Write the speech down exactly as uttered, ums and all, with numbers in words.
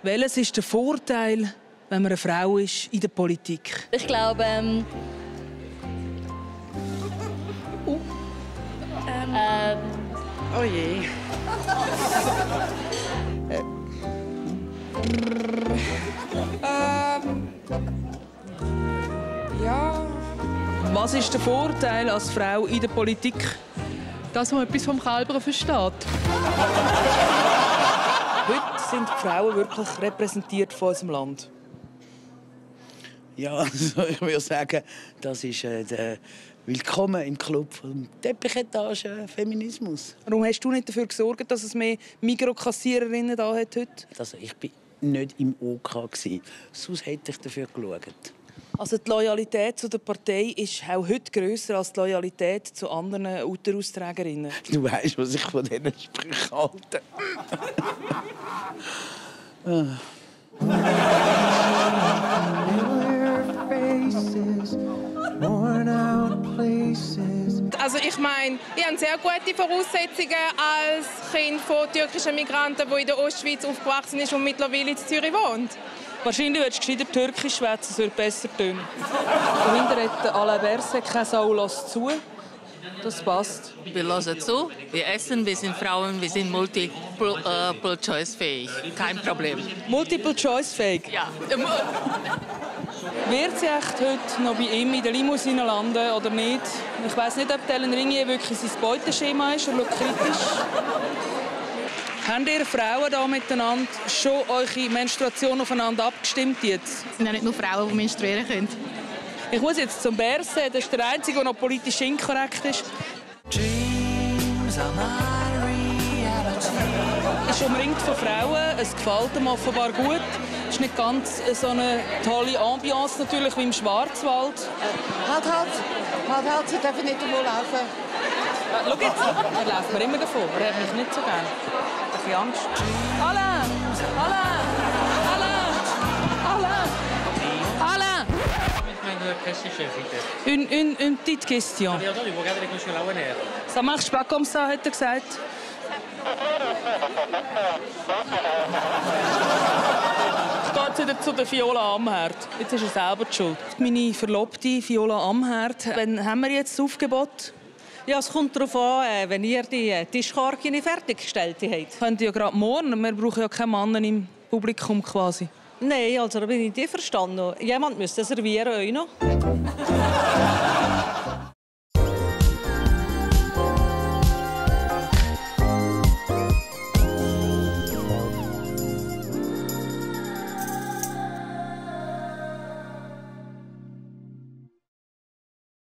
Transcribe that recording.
Welches ist der Vorteil, wenn man eine Frau ist in der Politik? Ich glaube, ähm... Uh. Ähm... ähm oh je. ähm... Ja... Was ist der Vorteil als Frau in der Politik? Dass man etwas vom Kälbern versteht. Heute sind die Frauen wirklich repräsentiert von unserem Land. Ja, also ich würde sagen, das ist äh, der Willkommen im Club vom Teppichetage-Feminismus. Warum hast du nicht dafür gesorgt, dass es mehr Mikrokassiererinnen da hat heute? Also ich war nicht im OK, sonst hätte ich dafür geschaut. Also die Loyalität zu der Partei ist auch heute grösser als die Loyalität zu anderen Uterausträgerinnen. Du weißt, was ich von diesen Sprüchen halte. ah. Also ich meine, ich habe sehr gute Voraussetzungen als Kind von türkischen Migranten, die in der Ostschweiz aufgewachsen ist und mittlerweile in Zürich wohnt. Wahrscheinlich würdest du gescheiter Türkisch schwätzen, es würde besser tönen. Dahinter hat Alain Berset keine Sau lässt zu. Das passt. Wir hören zu, wir essen, wir sind Frauen, wir sind multiple-choice-fähig. Kein Problem. Multiple-choice-fähig? Ja. Wird sie echt heute noch bei ihm in der Limousine landen oder nicht? Ich weiss nicht, ob Ellen Ringier wirklich sein Beuteschema ist. Er schaut kritisch. Habt ihr Frauen hier miteinander schon eure Menstruation aufeinander abgestimmt jetzt? Es sind ja nicht nur Frauen, die menstruieren können. Ich muss jetzt zum Berset. Das ist der Einzige, der noch politisch inkorrekt ist. Es ist umringt von Frauen. Es gefällt ihm offenbar gut. Es ist nicht ganz so eine tolle Ambiance natürlich wie im Schwarzwald. Halt, halt! Halt, halt! Sie dürfen nicht einmal laufen. Äh, schau jetzt, er läuft mir immer davon. Er hat mich nicht so gern. Ich habe Angst. Alain! Alain! Alain! Alain! Alain! Une, une, une petite question. Ça marche pas comme ça, hat er gesagt. Ich gehe jetzt wieder zu der Viola Amherd. Jetzt ist er selber die schuld. Meine Verlobte Viola Amherd. Wann haben wir jetzt das Aufgebot? Ja, es kommt darauf an, wenn ihr die Tischkarten fertiggestellt habt. Könnt ihr ja gerade morgen. Wir brauchen ja keinen Mann im Publikum quasi. Nein, also da bin ich nicht verstanden. Jemand müsste servieren, euch noch.